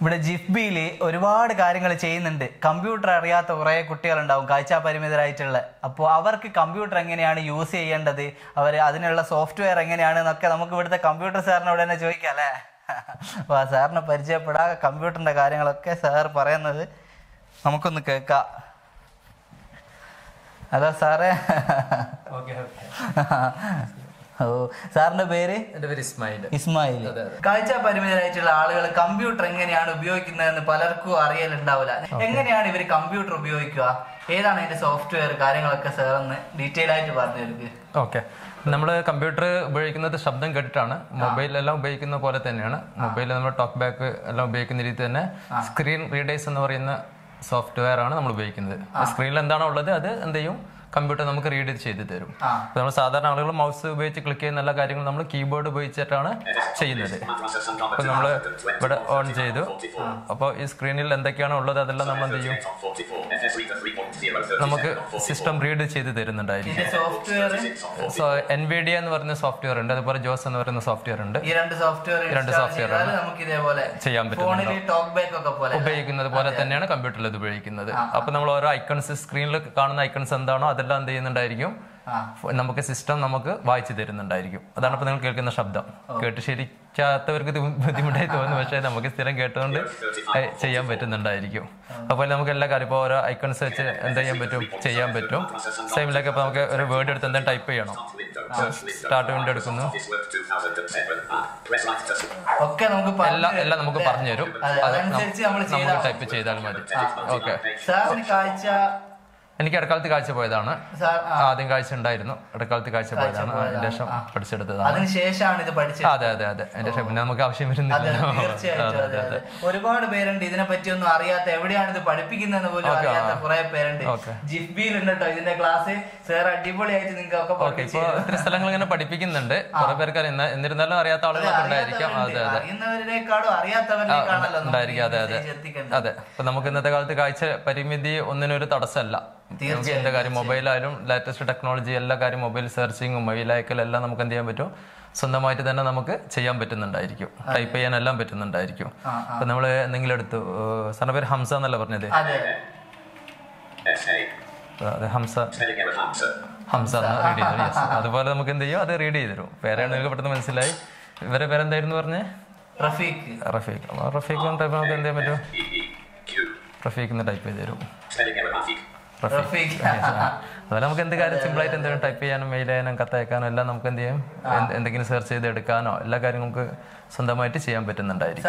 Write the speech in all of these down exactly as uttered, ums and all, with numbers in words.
ഇവിടെ ജിഫ്ബിയിൽ ഒരുപാട് കാര്യങ്ങൾ ചെയ്യുന്നുണ്ട്. കമ്പ്യൂട്ടർ അറിയാത്ത കുറേ കുട്ടികളുണ്ടാവും, കാഴ്ചാ പരിമിതരായിട്ടുള്ള. അപ്പോൾ അവർക്ക് കമ്പ്യൂട്ടർ എങ്ങനെയാണ് യൂസ് ചെയ്യേണ്ടത്, അവർ അതിനുള്ള സോഫ്റ്റ്വെയർ എങ്ങനെയാണ് എന്നൊക്കെ നമുക്ക് ഇവിടുത്തെ കമ്പ്യൂട്ടർ സാറിനോട് തന്നെ ചോദിക്കാം അല്ലേ. അപ്പോൾ ആ സാറിനെ പരിചയപ്പെടാതെ കമ്പ്യൂട്ടറിൻ്റെ കാര്യങ്ങളൊക്കെ സാർ പറയുന്നത് നമുക്കൊന്ന് കേൾക്കാം. ഹലോ സാറേ. ഓ, സാറിന്റെ പേര്? എന്റെ പേര് ഇസ്മായിൽ. ഇസ്മായിൽ. കാഴ്ചാ പരിമിതരായിട്ടുള്ള ആളുകൾ കമ്പ്യൂട്ടർ എങ്ങനെയാണ് ഉപയോഗിക്കുന്നതെന്ന് പലർക്കും അറിയലുണ്ടാവില്ല. എങ്ങനെയാണ് ഇവർ കമ്പ്യൂട്ടർ ഉപയോഗിക്കുക, ഏതാണ് അതിന്റെ സോഫ്റ്റ്വെയർ, കാര്യങ്ങളൊക്കെ സാർ ഒന്ന് ഡീറ്റെയിൽ ആയിട്ട് പറഞ്ഞു തരുക. ഓക്കെ, നമ്മൾ കമ്പ്യൂട്ടർ ഉപയോഗിക്കുന്നത് ശബ്ദം കേട്ടിട്ടാണ്. മൊബൈലെല്ലാം ഉപയോഗിക്കുന്ന പോലെ തന്നെയാണ്. മൊബൈലിൽ നമ്മൾ ടോക്ക് ബാക്ക് എല്ലാം ഉപയോഗിക്കുന്ന രീതി തന്നെ സ്ക്രീൻ റീഡേഴ്സ് എന്ന് പറയുന്ന സോഫ്റ്റ്വെയർ ആണ് നമ്മൾ ഉപയോഗിക്കുന്നത്. സ്ക്രീനിൽ എന്താണോ ഉള്ളത് അത് എന്ത് ചെയ്യും, കമ്പ്യൂട്ടർ നമുക്ക് റീഡ് ചെയ്ത് തരും. നമ്മൾ സാധാരണ ആളുകൾ മൗസ് ഉപയോഗിച്ച് ക്ലിക്ക് ചെയ്യുന്ന എല്ലാ കാര്യങ്ങളും നമ്മൾ കീബോർഡ് ഉപയോഗിച്ചിട്ടാണ് ചെയ്യുന്നത്. അപ്പോൾ നമ്മൾ ഇവിടെ ഓൺ ചെയ്തു. അപ്പോൾ ഈ സ്ക്രീനിൽ എന്തൊക്കെയാണോ ഉള്ളത് അതെല്ലാം നമ്മൾ എന്ത് ചെയ്യും, നമുക്ക് സിസ്റ്റം റീഡ് ചെയ്ത് തരുന്നുണ്ടായിരിക്കും. സോ എൻ വി ഡി എന്ന് പറയുന്ന സോഫ്റ്റ്വെയർ ഉണ്ട്, അതുപോലെ ജോസ് എന്ന് പറയുന്ന സോഫ്റ്റ്വെയർ ഉണ്ട്. രണ്ട് സോഫ്റ്റ്വെയർ ചെയ്യാൻ പറ്റും. ഉപയോഗിക്കുന്നത് പോലെ തന്നെയാണ് കമ്പ്യൂട്ടറിൽ ഇത് ഉപയോഗിക്കുന്നത്. അപ്പൊ നമ്മൾ ഓരോ ഐക്കൺസ്, സ്ക്രീനിൽ കാണുന്ന ഐക്കൺസ് എന്താണോ അതെല്ലാം എന്ത് ചെയ്യുന്നുണ്ടായിരിക്കും, നമുക്ക് സിസ്റ്റം നമുക്ക് വായിച്ചു തരുന്നുണ്ടായിരിക്കും. അതാണ് ഇപ്പൊ നിങ്ങൾ കേൾക്കുന്ന ശബ്ദം. കേട്ട് ശരിക്കാത്തവർക്ക് ഇത് ബുദ്ധിമുട്ടായി തോന്നുന്നു, പക്ഷേ നമുക്ക് സ്ഥിരം കേട്ടുകൊണ്ട് ചെയ്യാൻ പറ്റുന്നുണ്ടായിരിക്കും. അപ്പോൾ നമുക്ക് എല്ലാ കാര്യം ഇപ്പോൾ ഓരോ ഐക്കൺസ് വെച്ച് എന്ത് ചെയ്യാൻ പറ്റും, ചെയ്യാൻ പറ്റും. സെയിമിലൊക്കെ ഇപ്പൊ നമുക്ക് ഒരു വേർഡ് എടുത്ത് എന്തെങ്കിലും ടൈപ്പ് ചെയ്യണം. സ്റ്റാർട്ട് വിൻഡോ എടുക്കുന്നു, എല്ലാം എല്ലാം നമുക്ക് പറഞ്ഞു തരും. അത് നമുക്ക് ടൈപ്പ് ചെയ്താൽ മതി. ഓക്കെ, എനിക്ക് ഇടക്കാലത്ത് കാഴ്ച പോയതാണ്. ആദ്യം കാഴ്ച ഉണ്ടായിരുന്നു, ഇടക്കാലത്ത് കാഴ്ച പോയതാണ്. അതിന് ശേഷം പഠിച്ചെടുത്തതാണ്. അതെ അതെ അതെ അതിന്റെ ശേഷം പിന്നെ നമുക്ക് ആവശ്യം വരുന്നില്ല. ഒരുപാട് പേരുണ്ട് ഇതിനെ പറ്റിയൊന്നും അറിയാത്ത, എവിടെയാണ് ഇത് പഠിപ്പിക്കുന്നതെന്ന് പോലും അറിയാത്ത കുറെ പേരുണ്ട്. ജിഫ്ബിയിലുണ്ട് കേട്ടോ ഇതിന്റെ ക്ലാസ്. സാർ അടിപൊളിയായിട്ട് നിങ്ങൾക്ക് ഇപ്പൊ ഇത്ര സ്ഥലങ്ങൾ ഇങ്ങനെ പഠിപ്പിക്കുന്നുണ്ട്. കുറെ പേർക്ക് എന്നിരുന്നാലും അറിയാത്ത ആളുകളൊക്കെ ഉണ്ടായിരിക്കാം. അതെ അതെ അറിയുന്നവരെക്കാളും അറിയാത്തവരെക്കാണല്ലോ ഉണ്ടായിരിക്കും. അതെ അതെ അതെ. അപ്പൊ നമുക്ക് ഇന്നത്തെ കാലത്ത് കാഴ്ച പരിമിതി ഒന്നിനൊരു തടസ്സമല്ല. നമുക്ക് എന്താ കാര്യം, മൊബൈലായാലും ലേറ്റസ്റ്റ് ടെക്നോളജി എല്ലാ കാര്യം, മൊബൈൽ സെർച്ചിങ്ങും മൊബൈൽ അയക്കലും എല്ലാം നമുക്ക് എന്ത് ചെയ്യാൻ പറ്റും, സ്വന്തമായിട്ട് തന്നെ നമുക്ക് ചെയ്യാൻ പറ്റുന്നുണ്ടായിരിക്കും. ടൈപ്പ് ചെയ്യാൻ എല്ലാം പറ്റുന്നുണ്ടായിരിക്കും. അപ്പൊ നമ്മള് എന്തെങ്കിലും എടുത്തു, സാറിന്റെ പേര് ഹംസ എന്നല്ല പറഞ്ഞത്? അതെ, ഹംസ ഹംസ റീഡ് ചെയ്തു. അതുപോലെ നമുക്ക് എന്ത് ചെയ്യും, അത് റീഡ് ചെയ്ത് തരും. പേരാണ് നിങ്ങൾക്ക് പെട്ടെന്ന് മനസ്സിലായി. ഇവരെ പേരെന്തായിരുന്നു പറഞ്ഞേ? റഫീഖ്. റഫീഖ് റഫീഖ് ടൈപ്പ് നമുക്ക് എന്ത് ചെയ്യാൻ പറ്റും, റഫീഖ് എന്ന് ടൈപ്പ് ചെയ്ത് തരും. അതുപോലെ നമുക്ക് എന്ത് കാര്യം സിമ്പിളായിട്ട് എന്തെങ്കിലും ടൈപ്പ് ചെയ്യാനും മെയിൽ ചെയ്യാനും കത്തയക്കാനോ എല്ലാം നമുക്ക് എന്ത് ചെയ്യും, എന്തെങ്കിലും സെർച്ച് ചെയ്ത് എടുക്കാനോ എല്ലാ കാര്യം നമുക്ക് സ്വന്തമായിട്ട് ചെയ്യാൻ പറ്റുന്നുണ്ടായിരിക്കും.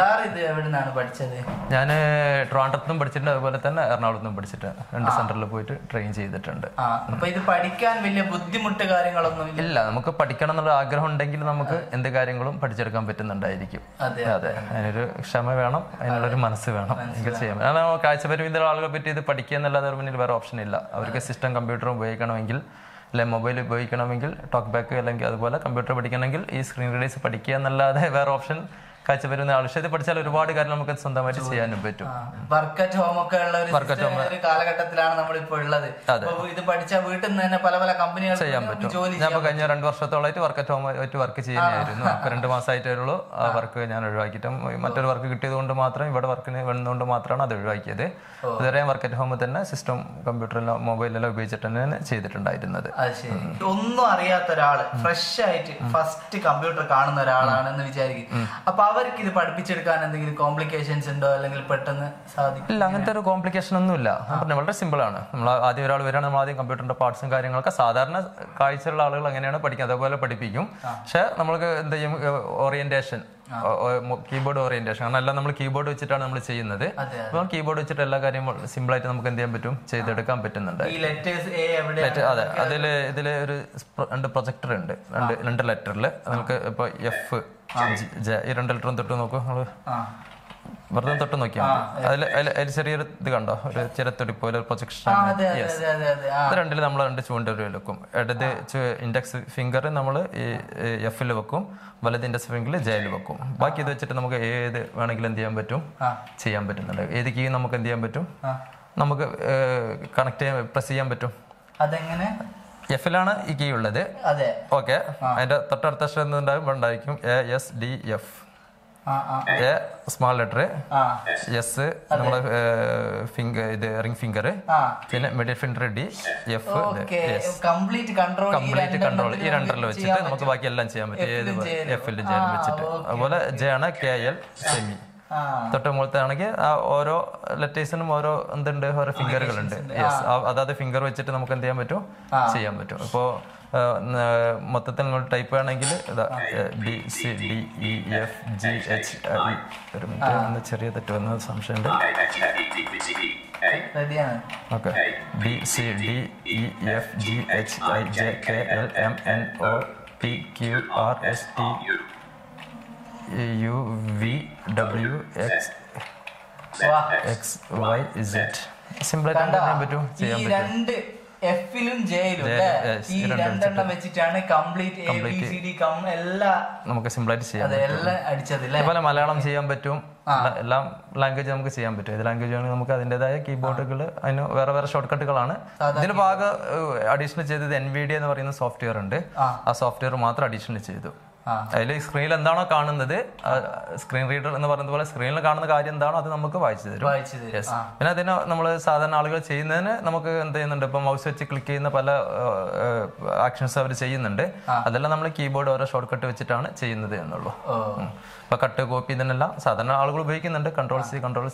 ഞാൻ ട്രിവാൻഡ്രത്തും പഠിച്ചിട്ടുണ്ട്, അതുപോലെ തന്നെ എറണാകുളത്തും പഠിച്ചിട്ട് രണ്ട് സെന്ററിൽ പോയിട്ട് ട്രെയിൻ ചെയ്തിട്ടുണ്ട്. ഇത് പഠിക്കാൻ വലിയ ബുദ്ധിമുട്ട് കാര്യങ്ങളൊന്നും ഇല്ല. നമുക്ക് പഠിക്കണം എന്നുള്ള ആഗ്രഹം ഉണ്ടെങ്കിൽ നമുക്ക് എന്ത് കാര്യങ്ങളും പഠിച്ചെടുക്കാൻ പറ്റുന്നുണ്ടായിരിക്കും. അതെ, അതിനൊരു ക്ഷമ വേണം, അതിനുള്ളൊരു മനസ്സ് വേണം, എങ്കിൽ ചെയ്യാം. കാരണം കാഴ്ച പരിമിതയുള്ള ആളുകളെ പറ്റി ഇത് പഠിക്കുക എന്നല്ലാതെ മുന്നിൽ വേറെ ഓപ്ഷൻ ഇല്ല. അവർക്ക് സിസ്റ്റം കമ്പ്യൂട്ടർ ഉപയോഗിക്കണമെങ്കിൽ, അല്ലെങ്കിൽ മൊബൈൽ ഉപയോഗിക്കണമെങ്കിൽ, ടോക്ക് ബാക്ക് അല്ലെങ്കിൽ അതുപോലെ കമ്പ്യൂട്ടർ പഠിക്കണമെങ്കിൽ ഈ സ്ക്രീൻ റീഡേഴ്സ് പഠിക്കുക എന്നല്ലാതെ വേറെ ഓപ്ഷൻ കാഴ്ച വരുന്ന ആവശ്യത്തിൽ പഠിച്ചാൽ ഒരുപാട് കാര്യം നമുക്ക് സ്വന്തമായിട്ട് ചെയ്യാനും പറ്റും. വർക്ക് അറ്റ് ഹോം ഒക്കെ ഉള്ള ഒരു കാലഘട്ടത്തിലാണ് നമ്മളിപ്പോൾ ഉള്ളത്. ഇത് പഠിച്ചാൽ വീട്ടിൽ നിന്ന് തന്നെ പല പല കമ്പനികൾ ചെയ്യാൻ പറ്റും. ഞാൻ കഴിഞ്ഞ രണ്ട് വർഷത്തോളമായിട്ട് വർക്ക് അറ്റ് ഹോം ആയിട്ട് വർക്ക് ചെയ്യുന്നതായിരുന്നു. അപ്പൊ രണ്ട് മാസമായിട്ടുള്ളൂ ആ വർക്ക് ഞാൻ ഒഴിവാക്കിയിട്ട് മറ്റൊരു വർക്ക് കിട്ടിയത് കൊണ്ട് മാത്രം, ഇവിടെ വർക്കിന് വന്നതുകൊണ്ട് മാത്രമാണ് അത് ഒഴിവാക്കിയത്. ഇതുവരെ വർക്ക് അറ്റ് ഹോമിൽ തന്നെ സിസ്റ്റം കമ്പ്യൂട്ടറെല്ലാം മൊബൈലെല്ലാം ഉപയോഗിച്ചിട്ട് തന്നെയാണ് ചെയ്തിട്ടുണ്ടായിരുന്നത്. ഒന്നും അറിയാത്ത ഒരാള് ഫ്രഷ് ആയിട്ട് ഫസ്റ്റ് കമ്പ്യൂട്ടർ കാണുന്ന ഒരാളാണെന്ന് വിചാരിക്കും. അപ്പൊ അവർക്ക് ഇത് പഠിപ്പിച്ചെടുക്കാൻ എന്തെങ്കിലും കോംപ്ലിക്കേഷൻസ് ഉണ്ടോ, അല്ലെങ്കിൽ പെട്ടെന്ന് സാധിക്കും? ഇല്ല, അങ്ങനത്തെ ഒരു കോംപ്ലിക്കേഷൻ ഒന്നും ഇല്ല. വളരെ സിമ്പിൾ ആണ്. നമ്മൾ ആദ്യം ഒരാൾ വരികയാണ്, നമ്മൾ ആദ്യം കമ്പ്യൂട്ടറിന്റെ പാർട്സും കാര്യങ്ങളൊക്കെ സാധാരണ കാഴ്ചയുള്ള ആളുകൾ എങ്ങനെയാണ് പഠിക്കുക അതേപോലെ പഠിപ്പിക്കും. പക്ഷെ നമ്മൾക്ക് എന്ത് ചെയ്യും, ഓറിയന്റേഷൻ, കീബോർഡ് ഓറിയന്റേഷൻ, കാരണം എല്ലാം നമ്മൾ കീബോർഡ് വെച്ചിട്ടാണ് നമ്മൾ ചെയ്യുന്നത്. അപ്പോൾ കീബോർഡ് വെച്ചിട്ട് എല്ലാ കാര്യങ്ങളും സിമ്പിൾ ആയിട്ട് നമുക്ക് എന്ത് ചെയ്യാൻ പറ്റും, ചെയ്തെടുക്കാൻ പറ്റുന്നുണ്ട്. അതെ, അതില് ഇതില് ഒരു രണ്ട് പ്രൊജക്ടർ ഉണ്ട്, രണ്ട് രണ്ട് ലെറ്ററിൽ നമുക്ക് ഇപ്പൊ എഫ് ഈ രണ്ട് ലെറ്ററും തൊട്ട് നോക്കൂ, നമ്മള് വെറുതെ തൊട്ട് നോക്കിയാൽ മതി. അതിൽ അതിൽ ചെറിയൊരു ഇത് കണ്ടോ, ഒരു ചിരത്തൊടിപ്പ് പോലെ പ്രൊജക്ഷൻ. ഇത് രണ്ടിൽ നമ്മൾ രണ്ട് ചൂണ്ടൽ വെക്കും. ഇടത് ഇൻഡെക്സ് ഫിംഗർ നമ്മൾ ഈ എഫിൽ വെക്കും, വലത് ഇൻഡെക്സ് ഫിംഗറിൽ ജയിൽ വെക്കും. ബാക്കി ഇത് വെച്ചിട്ട് നമുക്ക് ഏത് വേണമെങ്കിലും എന്ത് ചെയ്യാൻ പറ്റും, ചെയ്യാൻ പറ്റുന്നുണ്ട്. ഏത് കീ നമുക്ക് എന്ത് ചെയ്യാൻ പറ്റും, നമുക്ക് കണക്ട് ചെയ്യാൻ, പ്രസ് ചെയ്യാൻ പറ്റും. അതെങ്ങനെ? എഫിലാണ് ഈ കീ ഉള്ളത്. ഓക്കെ, അതിന്റെ തൊട്ടടുത്ത അക്ഷരം ഉണ്ടാകും, ഉണ്ടായിരിക്കും A S D F. A small letter, S നമ്മളെ ഫിംഗർ ഇത് റിംഗ് ഫിംഗർ, പിന്നെ middle finger D, F complete control ഈ രണ്ടറിൽ വെച്ചിട്ട് നമുക്ക് ബാക്കി എല്ലാം ചെയ്യാൻ പറ്റും. ഏത് എഫിൽ ജെ വെച്ചിട്ട്. അതുപോലെ ജെ ആണ് കെ എൽ സെമി. തൊട്ട് മുകളത്താണെങ്കിൽ ഓരോ ലെറ്റേഴ്സിനും ഓരോ എന്തുണ്ട് ഓരോ ഫിംഗറുകളുണ്ട്. യെസ്, അതായത് ഫിംഗർ വെച്ചിട്ട് നമുക്ക് എന്ത് ചെയ്യാൻ പറ്റും ചെയ്യാൻ പറ്റും. ഇപ്പോൾ മൊത്തത്തിൽ നിങ്ങൾ ടൈപ്പ് ആണെങ്കിൽ B C D E F G H I. ഒരു മിനിറ്റ്, ഒന്ന് ചെറിയ തെറ്റ് വന്ന സംശയമുണ്ട്. Okay, B C D E F G H I J K L M N O P Q R S T U V W X X Y Z. സിമ്പിളായിട്ട് ചെയ്യാൻ പറ്റും ചെയ്യാൻ പറ്റും. എഫിലും ജെയിലും ഈ രണ്ടെണ്ണം വെച്ചിട്ടാണ് complete A B C D എല്ലാം നമുക്ക് സിമ്പിളായിട്ട് ചെയ്യാം. എല്ലാം അടിച്ചതില്ല. അതുപോലെ മലയാളം ചെയ്യാൻ പറ്റും, എല്ലാ ലാംഗ്വേജ് നമുക്ക് ചെയ്യാൻ പറ്റും. ഏത് ലാംഗ്വേജ് ആണെങ്കിൽ നമുക്ക് അതിൻ്റെതായ കീബോർഡുകൾ, അതിന് വേറെ വേറെ ഷോർട്ട് കട്ടുകളാണ്. ഇതിന് ഭാഗം അഡീഷണൽ ചെയ്തത് എൻ വി ഡി എന്ന് പറയുന്ന സോഫ്റ്റ്വെയർ ഉണ്ട്. ആ സോഫ്റ്റ്വെയർ മാത്രം അഡീഷണൽ ചെയ്തു. അതിൽ സ്ക്രീനിൽ എന്താണോ കാണുന്നത്, സ്ക്രീൻ റീഡർ എന്ന് പറയുന്ന പോലെ സ്ക്രീനിൽ കാണുന്ന കാര്യം എന്താണോ അത് നമുക്ക് വായിച്ചു തരും. പിന്നെ അതിന് നമ്മൾ സാധാരണ ആളുകൾ ചെയ്യുന്നതിന് നമുക്ക് എന്ത് ചെയ്യുന്നുണ്ട്, ഇപ്പൊ മൗസ് വെച്ച് ക്ലിക്ക് ചെയ്യുന്ന പല ആക്ഷൻസ് അവർ ചെയ്യുന്നുണ്ട്. അതെല്ലാം നമ്മൾ കീബോർഡ് ഓരോ ഷോർട്ട് കട്ട് വെച്ചിട്ടാണ് ചെയ്യുന്നത് എന്നുള്ളൂ. ഇപ്പൊ കട്ട് കോപ്പി ഇതിനെല്ലാം സാധാരണ ആളുകൾ ഉപയോഗിക്കുന്നുണ്ട്. കൺട്രോൾ സി കൺട്രോൾ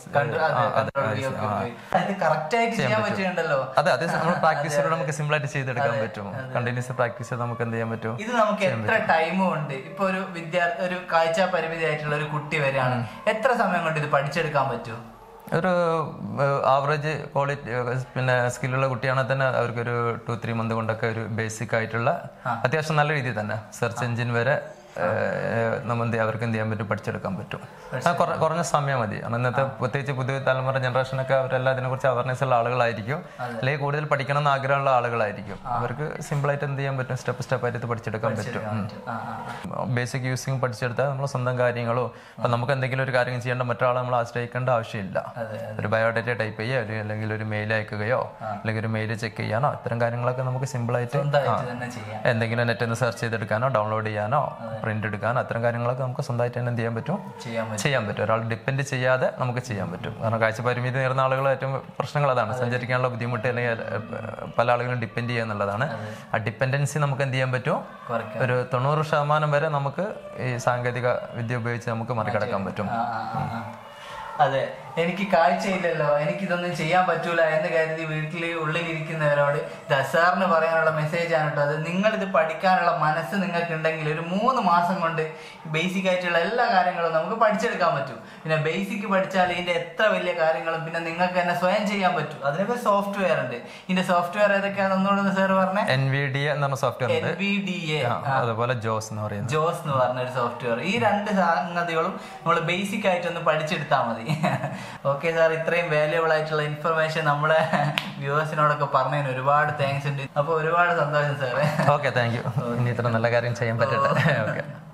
അതെ, അത് നമ്മൾ പ്രാക്ടീസിലൂടെ നമുക്ക് സിമ്പിൾ ആയിട്ട് ചെയ്തെടുക്കാൻ പറ്റും. കണ്ടിന്യൂസ് പ്രാക്ടീസ് നമുക്ക് എന്ത് ചെയ്യാൻ പറ്റും. ഇത് നമുക്ക് എത്ര ടൈമും ഉണ്ട്. ഇപ്പൊ ഒരു വിദ്യാർത്ഥി, ഒരു കാഴ്ച പരിമിതി ആയിട്ടുള്ള ഒരു കുട്ടി വരെയാണ്, എത്ര സമയം കൊണ്ട് ഇത് പഠിച്ചെടുക്കാൻ പറ്റും? ഒരു ആവറേജ് ക്വാളിറ്റി പിന്നെ സ്കില്ലുള്ള കുട്ടിയാണെങ്കിൽ തന്നെ അവർക്കൊരു ടു ത്രീ മന്ത് കൊണ്ടൊക്കെ ഒരു ബേസിക് ആയിട്ടുള്ള അത്യാവശ്യം നല്ല രീതിയിൽ തന്നെ സെർച്ച് എഞ്ചിൻ വരെ നമ്മൾ എന്ത് അവർക്ക് എന്ത് ചെയ്യാൻ പറ്റും, പഠിച്ചെടുക്കാൻ പറ്റും. കുറഞ്ഞ സമയം മതി. ഇന്നത്തെ പ്രത്യേകിച്ച് പുതിയ തലമുറ ജനറേഷനൊക്കെ അവരെല്ലാം ഇതിനെ കുറിച്ച് അവയർനെസ് ഉള്ള ആളുകളായിരിക്കും, അല്ലെങ്കിൽ കൂടുതൽ പഠിക്കണം എന്ന് ആഗ്രഹമുള്ള ആളുകളായിരിക്കും. അവർക്ക് സിമ്പിൾ ആയിട്ട് എന്ത് ചെയ്യാൻ പറ്റും, സ്റ്റെപ്പ് സ്റ്റെപ്പ് ആയിട്ട് പഠിച്ചെടുക്കാൻ പറ്റും. ബേസിക് യൂസിങ് പഠിച്ചെടുത്താൽ നമ്മൾ സ്വന്തം കാര്യങ്ങളോ അപ്പൊ നമുക്ക് എന്തെങ്കിലും ഒരു കാര്യം ചെയ്യേണ്ട മറ്റൊരാളെ നമ്മൾ ആശ്രയിക്കേണ്ട ആവശ്യമില്ല. ഒരു ബയോഡേറ്റ ടൈപ്പ് ചെയ്യുക, അല്ലെങ്കിൽ ഒരു മെയിൽ അയക്കുകയോ അല്ലെങ്കിൽ ഒരു മെയിൽ ചെക്ക് ചെയ്യാനോ, ഇത്തരം കാര്യങ്ങളൊക്കെ നമുക്ക് സിമ്പിൾ ആയിട്ട് എന്തെങ്കിലും നെറ്റിൽ നിന്ന് സെർച്ച് ചെയ്തെടുക്കാനോ ഡൗൺലോഡ് ചെയ്യാനോ പ്രിന്റ് എടുക്കാനോ അത്തരം കാര്യങ്ങളൊക്കെ നമുക്ക് സ്വന്തമായിട്ട് തന്നെ എന്ത് ചെയ്യാൻ പറ്റും ചെയ്യാൻ പറ്റും. ഒരാൾ ഡിപ്പെൻഡ് ചെയ്യാതെ നമുക്ക് ചെയ്യാൻ പറ്റും. കാരണം കാഴ്ച പരിമിതി നേർന്ന ആളുകൾ ഏറ്റവും പ്രശ്നങ്ങൾ അതാണ്, സഞ്ചരിക്കാനുള്ള ബുദ്ധിമുട്ട്, അല്ലെങ്കിൽ പല ആളുകളും ഡിപ്പെൻഡ് ചെയ്യുക എന്നുള്ളതാണ്. ആ ഡിപ്പെൻഡൻസി നമുക്ക് എന്ത് ചെയ്യാൻ പറ്റും, ഒരു തൊണ്ണൂറ് ശതമാനം വരെ നമുക്ക് ഈ സാങ്കേതിക വിദ്യ ഉപയോഗിച്ച് നമുക്ക് മറികടക്കാൻ പറ്റും. അതെ, എനിക്ക് കാഴ്ചയില്ലല്ലോ, എനിക്കിതൊന്നും ചെയ്യാൻ പറ്റൂല എന്ന് കരുതി വീട്ടിൽ ഉള്ളിലിരിക്കുന്നവരോട് സാറിന് പറയാനുള്ള മെസ്സേജ് ആണ് കേട്ടോ. അത് നിങ്ങളിത് പഠിക്കാനുള്ള മനസ്സ് നിങ്ങൾക്ക് ഉണ്ടെങ്കിൽ ഒരു മൂന്ന് മാസം കൊണ്ട് ബേസിക് ആയിട്ടുള്ള എല്ലാ കാര്യങ്ങളും നമുക്ക് പഠിച്ചെടുക്കാൻ പറ്റും. പിന്നെ ബേസിക് പഠിച്ചാൽ ഇതിന്റെ എത്ര വലിയ കാര്യങ്ങളും പിന്നെ നിങ്ങൾക്ക് തന്നെ സ്വയം ചെയ്യാൻ പറ്റും. അതിനൊക്കെ സോഫ്റ്റ്വെയർ ഉണ്ട്. ഇതിന്റെ സോഫ്റ്റ്വെയർ ഏതൊക്കെയാണ് ഒന്നുകൂടെ സാർ പറഞ്ഞേ? എൻ വി ഡി എ എന്ന software, N V D A, അതുപോലെ ജോസ് എന്ന് പറയുന്നത് ജോസ് എന്ന് പറഞ്ഞ ഒരു സോഫ്റ്റ്വെയർ. ഈ രണ്ട് സംഗതികളും നമ്മൾ ബേസിക് ആയിട്ടൊന്ന് പഠിച്ചെടുത്താൽ മതി. ഓക്കെ സാർ, ഇത്രയും വാല്യുബിൾ ആയിട്ടുള്ള ഇൻഫർമേഷൻ നമ്മളെ വ്യൂവേഴ്സിനോടൊക്കെ പറഞ്ഞതിന് ഒരുപാട് താങ്ക്സ് ഉണ്ട്. അപ്പൊ ഒരുപാട് സന്തോഷം സാറേ. Okay, thank you. ഇനി ഇത്ര നല്ല കാര്യം ചെയ്യാൻ പറ്റട്ടെ. ഓക്കെ.